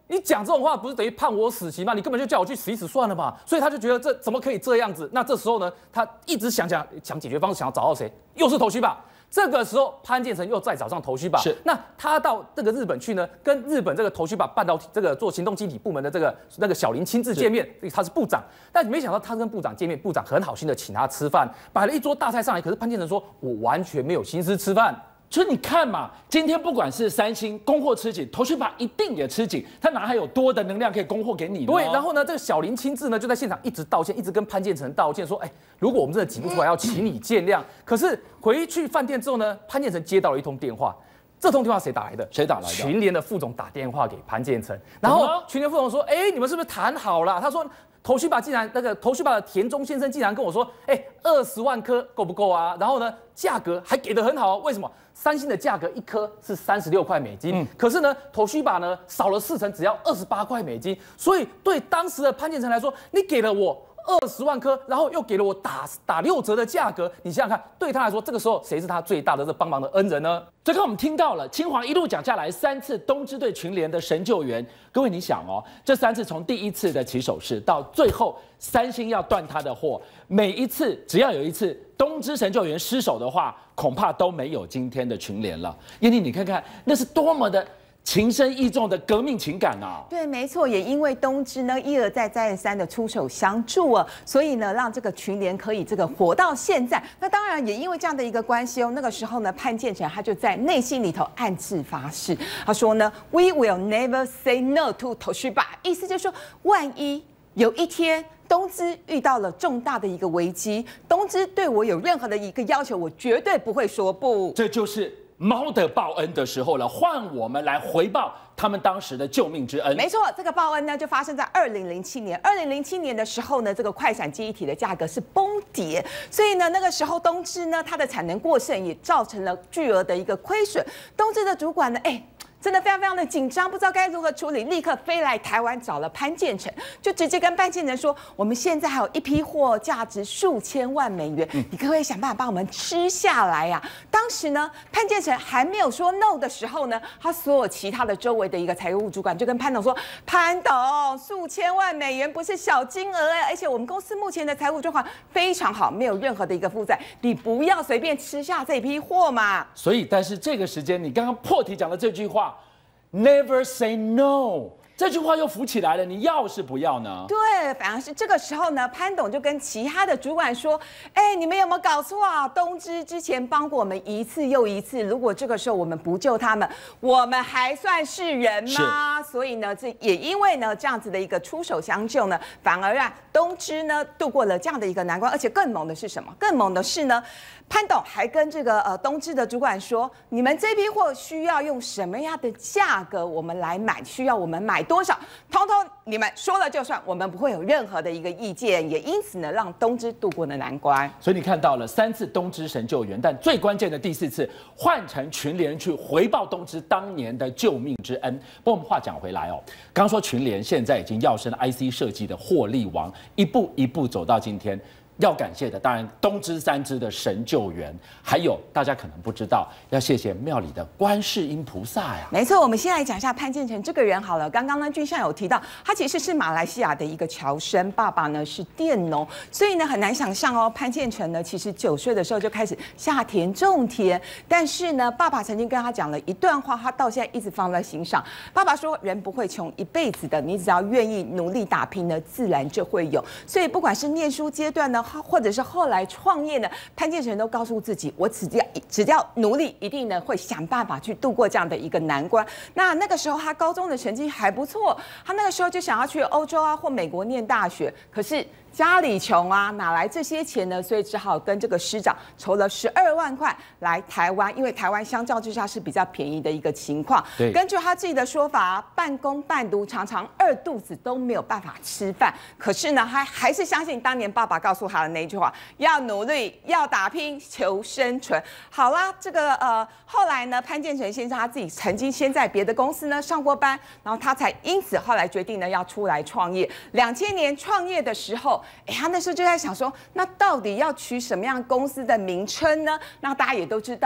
你讲这种话不是等于判我死刑吗？你根本就叫我去死一死算了嘛。所以他就觉得这怎么可以这样子？那这时候呢，他一直想想想解决方式，想要找到谁？又是头须吧。这个时候，潘建成又再找上头须吧。 是， 那他到这个日本去呢，跟日本这个头须吧半导体这个做行动机体部门的这个那个小林亲自见面，他是部长。但没想到他跟部长见面，部长很好心的请他吃饭，摆了一桌大菜上来。可是潘建成说：“我完全没有心思吃饭。” 所以你看嘛，今天不管是三星供货吃紧，头须吧一定也吃紧，他哪还有多的能量可以供货给你呢？ 对，然后呢，这个小林亲自呢就在现场一直道歉，一直跟潘建成道歉，说，哎，如果我们真的挤不出来，要请你见谅。可是回去饭店之后呢，潘建成接到了一通电话。这通电话谁打来的？ 谁打来的？ 群联的副总打电话给潘建成，然后群联副总说：“哎，你们是不是谈好了？”他说：“头须吧竟然那个头须吧的田中先生竟然跟我说，哎，二十万颗够不够啊？然后呢，价格还给得很好，为什么？三星的价格一颗是三十六块美金，嗯、可是呢，头须吧呢少了四成，只要二十八块美金。所以对当时的潘建成来说，你给了我二十万颗，然后又给了我打打六折的价格，你想想看，对他来说，这个时候谁是他最大的这帮忙的恩人呢？最后我们听到了清华一路讲下来三次东芝对群联的神救援，各位你想哦，这三次从第一次的起手式到最后三星要断他的货，每一次只要有一次东芝神救援失手的话，恐怕都没有今天的群联了。燕妮，你看看那是多么的情深意重的革命情感啊！ 对，没错，也因为东芝呢一而再再而三的出手相助啊，所以呢让这个群联可以这个活到现在。那当然也因为这样的一个关系哦，那个时候呢潘建成他就在内心里头暗自发誓，他说呢 We will never say no to 头须吧，意思就是说万一有一天东芝遇到了重大的一个危机，东芝对我有任何的一个要求，我绝对不会说不。 这就是猫的报恩的时候了，换我们来回报他们当时的救命之恩。 没错，这个报恩呢就发生在二零零七年。二零零七年的时候呢，这个快闪记忆体的价格是崩跌，所以呢那个时候东芝呢它的产能过剩，也造成了巨额的一个亏损。东芝的主管呢，哎。真的非常非常的紧张，不知道该如何处理，立刻飞来台湾找了潘建成，就直接跟潘建成说：“我们现在还有一批货，价值数千万美元，你可不可以想办法帮我们吃下来呀、啊？”当时呢，潘建成还没有说 no 的时候呢，他所有其他的周围的一个财务主管就跟潘董说：“潘董，数千万美元不是小金额哎，而且我们公司目前的财务状况非常好，没有任何的一个负债，你不要随便吃下这批货嘛。” 所以，但是这个时间，你刚刚破题讲的这句话。Never say no， 这句话又浮起来了。你要是不要呢？ 对，反而是这个时候呢，潘董就跟其他的主管说：“哎，你们有没有搞错啊？东芝之前帮过我们一次又一次，如果这个时候我们不救他们，我们还算是人吗？所以呢，这也因为呢这样子的一个出手相救呢，反而让东芝呢度过了这样的一个难关。而且更猛的是什么？更猛的是呢。”潘董还跟这个呃东芝的主管说：“你们这批货需要用什么样的价格我们来买？需要我们买多少？通通你们说了就算，我们不会有任何的一个意见。”也因此呢，让东芝度过了难关。 所以你看到了三次东芝神救援，但最关键的第四次换成群联去回报东芝当年的救命之恩。不过我们话讲回来哦，刚说群联现在已经跃升 I C 设计的获利王，一步一步走到今天。要感谢的当然东芝三芝的神救援，还有大家可能不知道，要谢谢庙里的观世音菩萨呀。 没错，我们先来讲一下潘建成这个人好了。刚刚呢，俊相有提到，他其实是马来西亚的一个侨生，爸爸呢是佃农，所以呢很难想象哦，潘建成呢其实九岁的时候就开始下田种田，但是呢，爸爸曾经跟他讲了一段话，他到现在一直放在心上。爸爸说，人不会穷一辈子的，你只要愿意努力打拼呢，自然就会有。所以不管是念书阶段呢，或者是后来创业呢，潘建成都告诉自己，我只要只要努力，一定呢会想办法去度过这样的一个难关。那那个时候他高中的成绩还不错，他那个时候就想要去欧洲啊或美国念大学，可是家里穷啊，哪来这些钱呢？所以只好跟这个师长筹了十二万块来台湾，因为台湾相较之下是比较便宜的一个情况。根据他自己的说法，半工半读，常常饿肚子都没有办法吃饭。可是呢，他还是相信当年爸爸告诉他的那句话：要努力，要打拼，求生存。好啦，这个呃，后来呢，潘建成先生他自己曾经先在别的公司呢上过班，然后他才因此后来决定呢要出来创业。两千年创业的时候。哎，他那时候就在想说，那到底要取什么样公司的名称呢？那大家也都知道，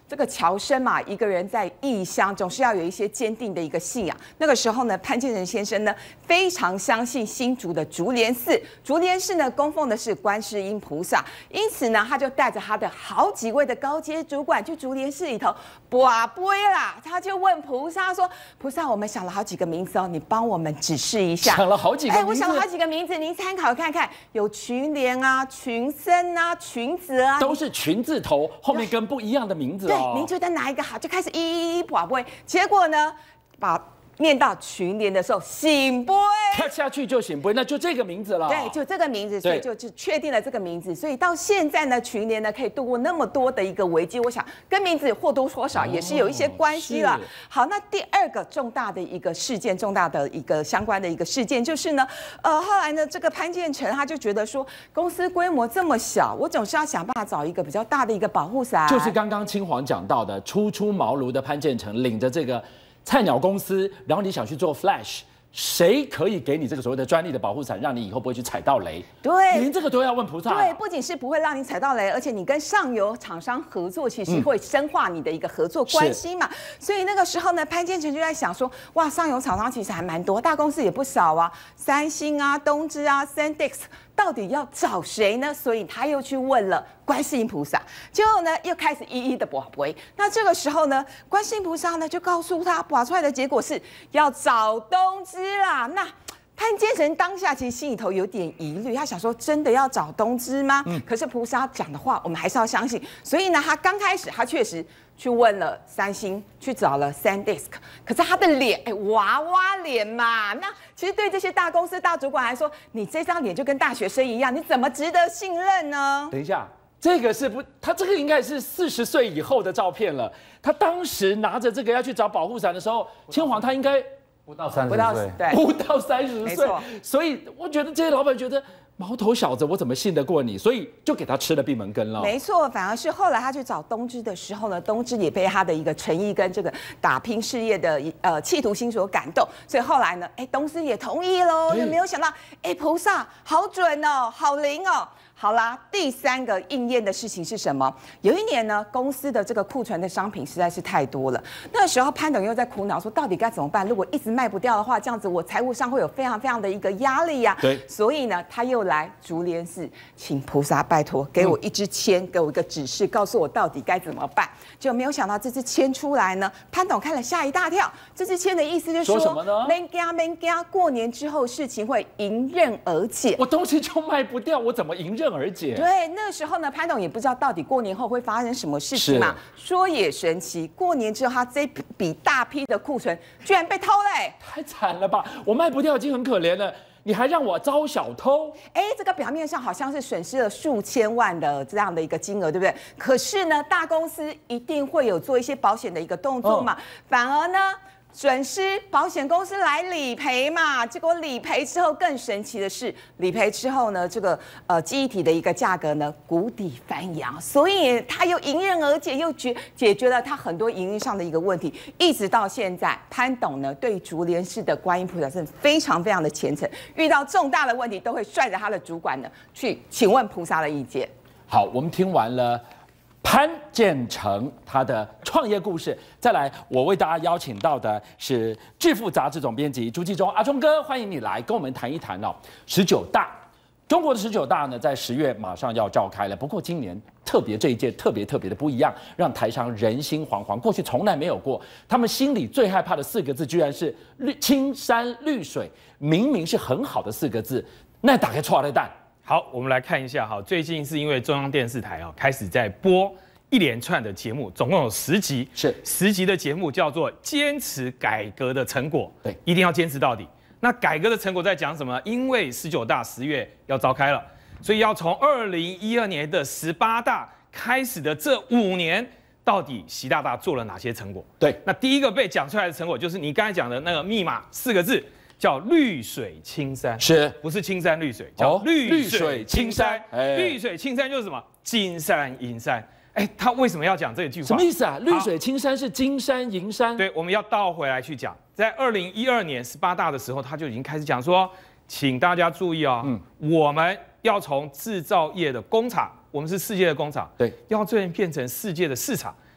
这个乔生嘛，一个人在异乡，总是要有一些坚定的一个信仰。那个时候呢，潘建成先生呢非常相信新竹的竹联寺，竹联寺呢供奉的是观世音菩萨，因此呢，他就带着他的好几位的高阶主管去竹联寺里头跋杯啦，他就问菩萨说：“菩萨，我们想了好几个名字哦，你帮我们指示一下。” 想了好几个名字， 哎，我想了好几个名字，您参考看看，有群莲啊、群僧啊、群子啊， 都是群字头，后面跟不一样的名字哦。 对，您觉得哪一个好？就开始一一一跋杯，结果呢，把念到群联的时候，醒杯， 跳下去就醒杯，那就这个名字了。 对，就这个名字，所以就就确定了这个名字。所以到现在呢，群联呢可以度过那么多的一个危机，我想跟名字或多或少也是有一些关系了。哦、好，那第二个重大的一个事件，重大的一个相关的一个事件就是呢，呃，后来呢，这个潘建成他就觉得说，公司规模这么小，我总是要想办法找一个比较大的一个保护伞。 就是刚刚青黄讲到的，初出茅庐的潘建成领着这个菜鸟公司，然后你想去做 Flash， 谁可以给你这个所谓的专利的保护伞，让你以后不会去踩到雷？ 对， 连这个都要问菩萨。 对，不仅是不会让你踩到雷，而且你跟上游厂商合作，其实会深化你的一个合作关系嘛。所以那个时候呢，潘建成就在想说，哇，上游厂商其实还蛮多，大公司也不少啊，三星啊、东芝啊、Sandex。到底要找谁呢？所以他又去问了观世音菩萨，结果呢又开始一一的跋杯。那这个时候呢，观世音菩萨呢就告诉他，跋出来的结果是要找东芝啦。那潘建成当下其实心里头有点疑虑，他想说真的要找东芝吗？嗯。可是菩萨讲的话，我们还是要相信。所以呢，他刚开始他确实去问了三星，去找了 SanDisk， 可是他的脸，哎，娃娃脸嘛，那其实对这些大公司大主管来说，你这张脸就跟大学生一样，你怎么值得信任呢？ 等一下，这个是不，他这个应该是四十岁以后的照片了。他当时拿着这个要去找保护伞的时候，青黄他应该不到三十岁， 对， 不到三十岁，所以我觉得这些老板觉得毛头小子，我怎么信得过你？所以就给他吃了闭门羹了。 没错，反而是后来他去找东芝的时候呢，东芝也被他的一个诚意跟这个打拼事业的呃企图心所感动，所以后来呢，哎，东芝也同意喽。也没有想到，哎，菩萨好准哦，好灵哦。好啦，第三个应验的事情是什么？有一年呢，公司的这个库存的商品实在是太多了。那时候潘董又在苦恼说，到底该怎么办？如果一直卖不掉的话，这样子我财务上会有非常非常的一个压力呀、啊。 对。 所以呢，他又来竹联寺，请菩萨拜托给我一支签，嗯、给我一个指示，告诉我到底该怎么办。就没有想到这支签出来呢，潘董看了吓一大跳。这支签的意思就是说， 说什么呢？ 免惊免惊，过年之后事情会迎刃而解。 我东西就卖不掉，我怎么迎刃而解？ 对，那个时候呢，潘董也不知道到底过年后会发生什么事情嘛。说也神奇，过年之后他这笔大批的库存居然被偷嘞、欸， 太惨了吧！我卖不掉已经很可怜了，你还让我遭小偷？ 哎，这个表面上好像是损失了数千万的这样的一个金额，对不对？可是呢，大公司一定会有做一些保险的一个动作嘛，嗯、反而呢。损失保险公司来理赔嘛，结果理赔之后更神奇的是，理赔之后呢，这个呃记忆体的一个价格呢谷底翻扬，所以他又迎刃而解，又解解决了他很多营运上的一个问题。一直到现在，潘董呢对竹联寺的观音菩萨是非常非常的虔诚，遇到重大的问题都会率着他的主管呢去请问菩萨的意见。 好，我们听完了潘建成他的创业故事，再来，我为大家邀请到的是《致富》杂志总编辑朱继忠，阿忠哥，欢迎你来跟我们谈一谈哦。十九大，中国的十九大呢，在十月马上要召开了。不过今年特别这一届特别特别的不一样，让台商人心惶惶，过去从来没有过。他们心里最害怕的四个字，居然是绿青山绿水，明明是很好的四个字，那打开错了蛋。 好，我们来看一下哈，最近是因为中央电视台啊开始在播一连串的节目，总共有十集， 是十集的节目叫做《坚持改革的成果》， 对， 一定要坚持到底。那改革的成果在讲什么？因为十九大十月要召开了，所以要从二零一二年的十八大开始的这五年，到底习大大做了哪些成果？ 对， 那第一个被讲出来的成果就是你刚才讲的那个密码四个字。叫绿水青山， 是不是青山绿水？叫绿水青山。 哎、 绿水青山就是什么？金山银山。哎，他为什么要讲这句话？ 什么意思啊？绿水青山是金山银山。 对，我们要倒回来去讲，在二零一二年十八大的时候，他就已经开始讲说，请大家注意哦，嗯，我们要从制造业的工厂，我们是世界的工厂， 对， 要这边变成世界的市场。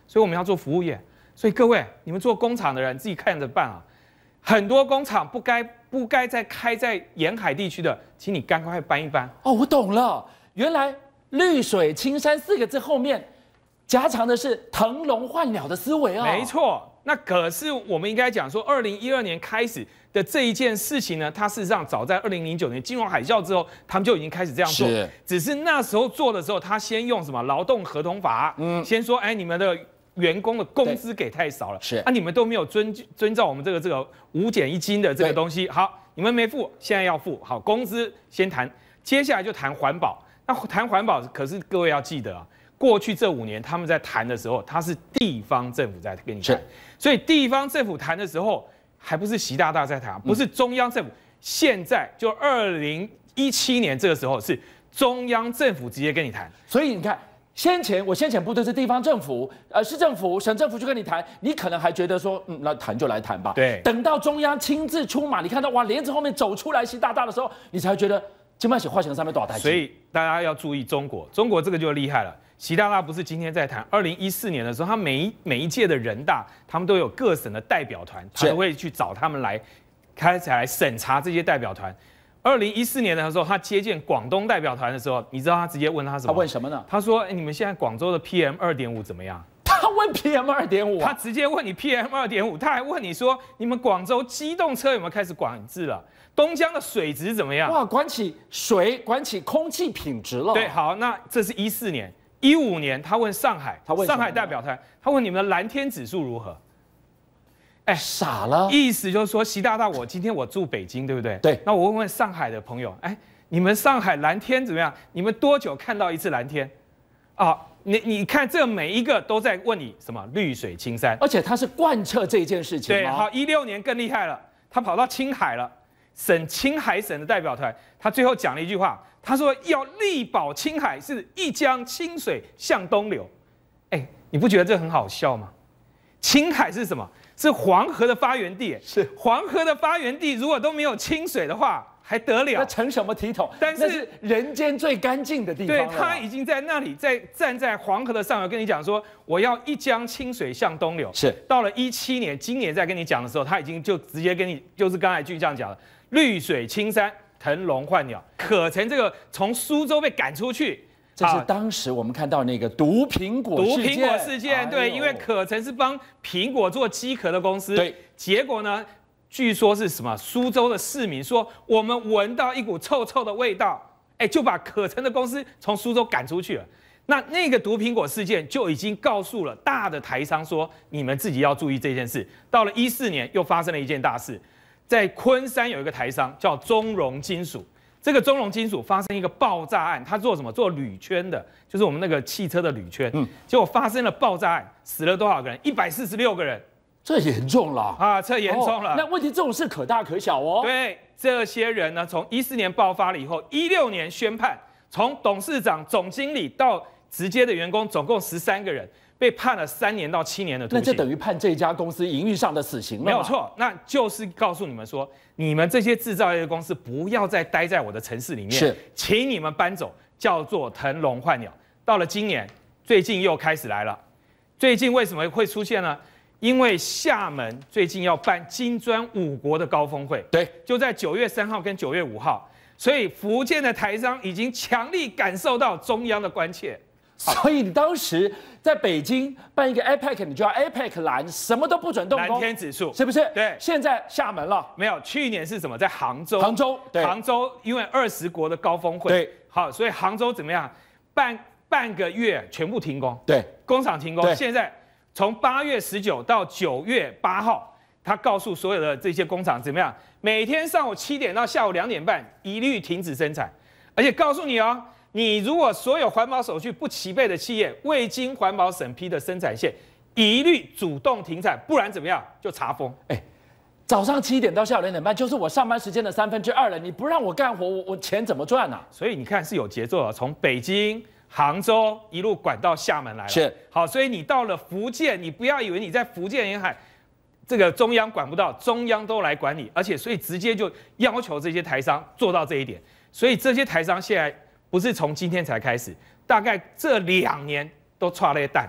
所以我们要做服务业。所以各位，你们做工厂的人自己看着办啊。很多工厂不该不该再开在沿海地区的，请你赶快搬一搬。 哦，我懂了，原来绿水青山四个字后面夹藏的是腾笼换鸟的思维啊。 没错。那可是我们应该讲说，二零一二年开始的这一件事情呢，它事实上早在二零零九年金融海啸之后，他们就已经开始这样做。 是， 只是那时候做的时候，他先用什么劳动合同法，嗯，先说，哎，你们的员工的工资给太少了， 是啊，你们都没有遵遵照我们这个这个五减一金的这个东西，好，你们没付，现在要付，好，工资先谈，接下来就谈环保。那谈环保，可是各位要记得啊。过去这五年，他们在谈的时候，他是地方政府在跟你谈，所以地方政府谈的时候，还不是习大大在谈，不是中央政府。现在就二零一七年这个时候，是中央政府直接跟你谈。 所以你看，先前我先前部队是地方政府，呃，市政府、省政府去跟你谈，你可能还觉得说，嗯，那谈就来谈吧。 对， 等到中央亲自出马，你看到哇，帘子后面走出来习大大的时候，你才觉得金麦写画型上面多少台。 所以大家要注意中国，中国这个就厉害了。习大大不是今天在谈，二零一四年的时候，他每一每一届的人大，他们都有各省的代表团，他都会去找他们来，开始来审查这些代表团。二零一四年的时候，他接见广东代表团的时候，你知道他直接问他什么？ 他问什么呢？ 他说：“哎，你们现在广州的 P M 二点五怎么样？” 他问 P M 二点五， 他直接问你 P M 二点五，他还问你说，你们广州机动车有没有开始管制了？东江的水质怎么样？ 哇，管起水，管起空气品质了。 对，好，那这是一四年。一五年，他问上海， 他问上海代表团，他问你们的蓝天指数如何？ 哎，傻了， 意思就是说，习大大，我今天我住北京，对不对？ 对。 那我问问上海的朋友，哎，你们上海蓝天怎么样？你们多久看到一次蓝天？啊，你你看这每一个都在问你什么绿水青山， 而且他是贯彻这一件事情。 对，好，一六年更厉害了，他跑到青海了，省青海省的代表团，他最后讲了一句话。他说要力保青海是一江清水向东流，哎，你不觉得这很好笑吗？青海是什么？是黄河的发源地，是黄河的发源地。如果都没有清水的话，还得了？ 那成什么体统？ 但是那是人间最干净的地方。 对，他已经在那里，在站在黄河的上游跟你讲说，我要一江清水向东流。 是到了一七年，今年在跟你讲的时候，他已经就直接跟你，就是刚才巨匠讲了，绿水青山。腾笼换鸟，可成这个从苏州被赶出去， 这是当时我们看到那个毒苹果毒苹果事件。对，因为可成是帮苹果做机壳的公司， 对， 结果呢，据说是什么？苏州的市民说，我们闻到一股臭臭的味道，哎，就把可成的公司从苏州赶出去了。那那个毒苹果事件就已经告诉了大的台商说，你们自己要注意这件事。到了一四年，又发生了一件大事。在昆山有一个台商叫中荣金属，这个中荣金属发生一个爆炸案，他做什么？做铝圈的，就是我们那个汽车的铝圈。嗯，结果发生了爆炸案，死了多少个人？一百四十六个人， 这严重了啊！这严重了。 哦、那问题这种事可大可小哦。 对，这些人呢，从一四年爆发了以后，一六年宣判，从董事长、总经理到直接的员工，总共十三个人。被判了三年到七年的徒刑， 那这等于判这家公司营运上的死刑了。 没有错，那就是告诉你们说，你们这些制造业的公司不要再待在我的城市里面， 是， 请你们搬走，叫做腾笼换鸟。到了今年，最近又开始来了。最近为什么会出现呢？因为厦门最近要办金砖五国的高峰会， 对， 就在九月三号跟九月五号，所以福建的台商已经强力感受到中央的关切。 所以你当时在北京办一个 A P E C， 你就要 A P E C 蓝，什么都不准动工， 蓝天指数是不是？ 对。 现在厦门了， 没有。去年是什么？在杭州。 杭州，对。 杭州因为二十国的高峰会， 对。 好，所以杭州怎么样？半半个月全部停工， 对， 工厂停工。现在从八月十九到九月八号，他告诉所有的这些工厂怎么样？每天上午七点到下午两点半，一律停止生产，而且告诉你哦。你如果所有环保手续不齐备的企业，未经环保审批的生产线，一律主动停产，不然怎么样？就查封。 哎，早上七点到下午两点半，就是我上班时间的三分之二了。你不让我干活，我我钱怎么赚啊？ 所以你看是有节奏的，从北京、杭州一路管到厦门来了。 是好，所以你到了福建，你不要以为你在福建沿海，这个中央管不到，中央都来管你，而且所以直接就要求这些台商做到这一点。所以这些台商现在。不是从今天才开始，大概这两年都踹了一蛋，所以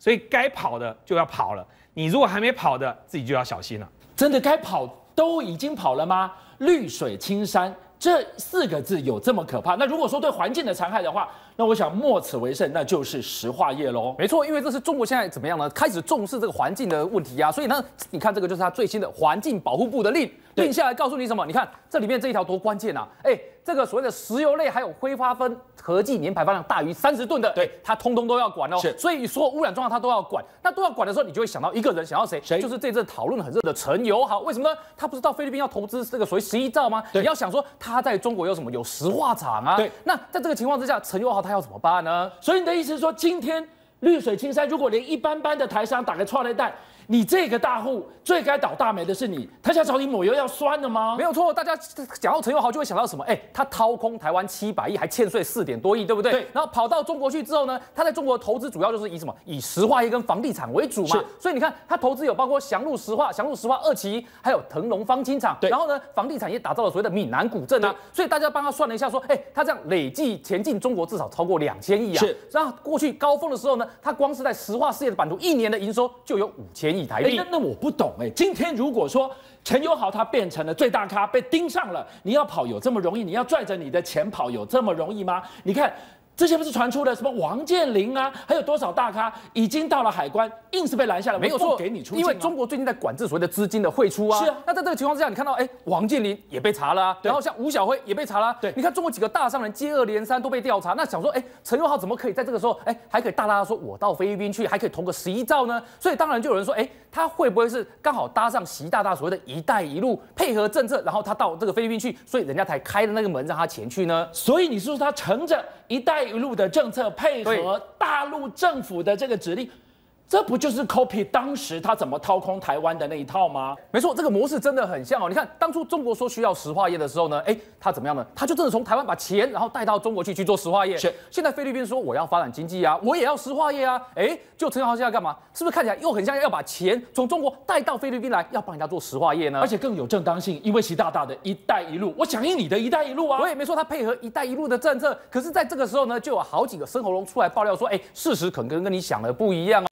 所以该跑的就要跑了，你如果还没跑的，自己就要小心了。 真的该跑都已经跑了吗？绿水青山这四个字有这么可怕？那如果说对环境的残害的话，那我想莫此为甚，那就是石化业喽。 没错，因为这是中国现在怎么样呢？开始重视这个环境的问题啊，所以呢，你看这个就是它最新的环境保护部的令，令下来告诉你什么？你看这里面这一条多关键啊！哎，这个所谓的石油类还有挥发分合计年排放量大于三十吨的，对，它通通都要管哦。 是， 所以所有污染状况它都要管。那都要管的时候，你就会想到一个人，想到谁？谁？就是这阵讨论很热的陈友豪。为什么呢？他不是到菲律宾要投资这个所谓十一兆吗？你要想说他在中国有什么？有石化厂啊。对。那在这个情况之下，陈友豪他要怎么办呢？ 所以你的意思是说，今天绿水青山如果连一般般的台商打个创业蛋，你这个大户最该倒大霉的是你，他想找你抹油要酸的吗？ 没有错，大家讲到陈友豪就会想到什么？哎，他掏空台湾七百亿，还欠税四点多亿，对不对？对。然后跑到中国去之后呢，他在中国投资主要就是以什么？以石化业跟房地产为主嘛。所以你看，他投资有包括祥鹿石化、祥鹿石化二期，还有腾龙方清厂。对。然后呢，房地产也打造了所谓的闽南古镇啊。所以大家帮他算了一下，说，哎，他这样累计前进中国至少超过两千亿啊。是。然后过去高峰的时候呢，他光是在石化事业的版图一年的营收就有五千亿台币。 那那我不懂哎，今天如果说陈友豪他变成了最大咖，被盯上了，你要跑有这么容易？你要拽着你的钱跑有这么容易吗？你看。之前不是传出了什么王健林啊，还有多少大咖已经到了海关，硬是被拦下来， 没有错， 给你出境、啊。 因为中国最近在管制所谓的资金的汇出啊。是啊。那在这个情况之下，你看到哎，王健林也被查了啊，然后像吴小辉也被查了、啊。对。你看中国几个大商人接二连三都被调查，那想说哎，陈友豪怎么可以在这个时候哎，还可以大大的说我到菲律宾去，还可以投个十一兆呢？所以当然就有人说哎，他会不会是刚好搭上习大大所谓的一带一路配合政策，然后他到这个菲律宾去，所以人家才开了那个门让他前去呢？ 所以你是说他乘着一带一路的政策？配合大陆政府的这个指令，这不就是 copy 当时他怎么掏空台湾的那一套吗？ 没错，这个模式真的很像哦。你看当初中国说需要石化业的时候呢，哎，他怎么样呢？他就真的从台湾把钱然后带到中国去去做石化业。是。现在菲律宾说我要发展经济啊，我也要石化业啊，哎，就陈友豪现在干嘛？是不是看起来又很像要把钱从中国带到菲律宾来，要帮人家做石化业呢？ 而且更有正当性，因为习大大的一带一路，我响应你的一带一路啊。 对，没错，他配合一带一路的政策。可是在这个时候呢，就有好几个生喉咙出来爆料说，哎，事实可能跟你想的不一样啊。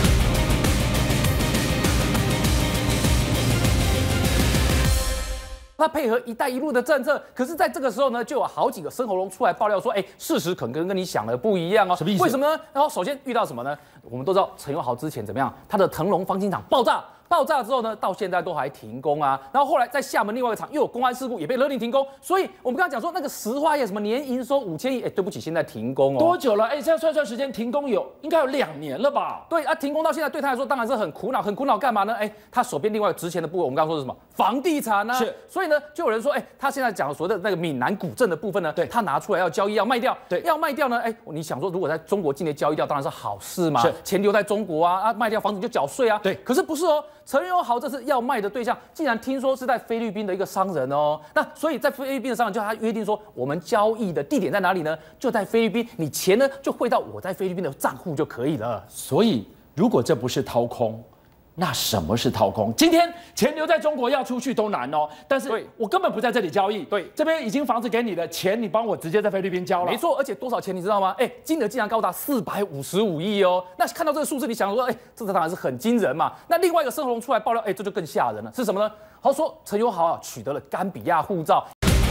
他配合“一带一路”的政策，可是在这个时候呢，就有好几个生喉咙出来爆料说，哎，事实可能跟你想的不一样哦。什么意思？为什么呢？然后首先遇到什么呢？我们都知道陈友豪之前怎么样，他的腾龙方清厂爆炸。爆炸之后呢，到现在都还停工啊。然后后来在厦门另外一个厂又有公安事故，也被勒令停工。所以我们刚刚讲说那个石化业什么年营收五千亿，哎，对不起，现在停工哦。 多久了？哎，现在算算时间，停工有应该有两年了吧？ 对啊，停工到现在对他来说当然是很苦恼，很苦恼干嘛呢？哎，他手边另外值钱的部分，我们刚刚说是什么？房地产啊。是。所以呢，就有人说，哎，他现在讲所谓的那个闽南古镇的部分呢，对，他拿出来要交易要卖掉，对，要卖掉呢，哎，你想说如果在中国境内交易掉，当然是好事嘛，是，钱留在中国啊，啊，卖掉房子就缴税啊，对。可是不是哦，陈友豪这是。要卖的对象竟然听说是在菲律宾的一个商人哦，那所以在菲律宾的商人就他约定说，我们交易的地点在哪里呢？就在菲律宾，你钱呢就汇到我在菲律宾的账户就可以了。 所以如果这不是掏空，那什么是掏空？今天钱留在中国要出去都难哦，但是我根本不在这里交易，对，这边已经房子给你的钱，你帮我直接在菲律宾交了。 没错，而且多少钱你知道吗？哎，金额竟然高达四百五十五亿哦。那看到这个数字，你想说，哎，这当然是很惊人嘛。那另外一个生喉咙出来爆料，哎，这就更吓人了，是什么呢？他说陈友豪啊取得了甘比亚护照。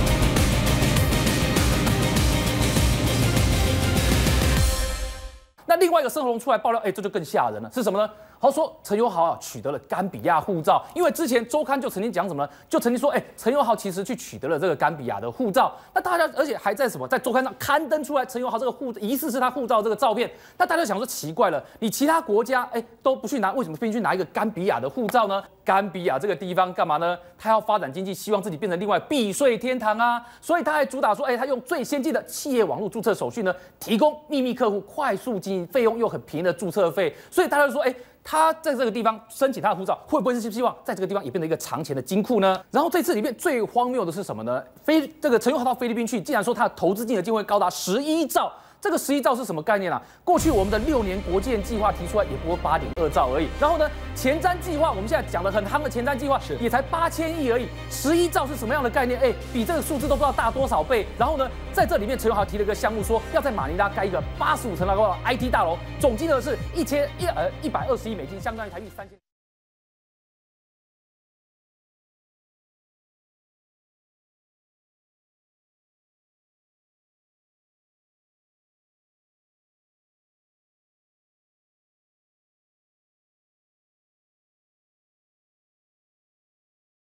那另外一个生喉咙出来爆料，哎，这就更吓人了，是什么呢？他说陈友豪啊取得了甘比亚护照，因为之前周刊就曾经讲什么呢？就曾经说，哎，陈友豪其实去取得了这个甘比亚的护照。那大家而且还在什么，在周刊上刊登出来陈友豪这个护疑似是他护照这个照片。那大家想说奇怪了，你其他国家哎都不去拿，为什么非去拿一个甘比亚的护照呢？甘比亚这个地方干嘛呢？他要发展经济，希望自己变成另外避税天堂啊，所以他还主打说，哎，他用最先进的企业网络注册手续呢，提供秘密客户快速经营，费用又很便宜的注册费。所以大家就说，哎。他在这个地方申请他的护照，会不会是希望在这个地方也变成一个藏钱的金库呢？然后这次里面最荒谬的是什么呢？菲这个陈友豪到菲律宾去，竟然说他的投资金额竟会高达十一兆。 这个十一兆是什么概念啊？过去我们的六年国建计划提出来也不过八点二兆而已。然后呢，前瞻计划我们现在讲的很夯的前瞻计划也才八千亿而已。十一兆是什么样的概念？哎，比这个数字都不知道大多少倍。然后呢，在这里面陈永豪提了一个项目，说要在马尼拉盖一个八十五层楼高的 I T 大楼，总金额是一千一呃一百二十亿美金，相当于台币三千。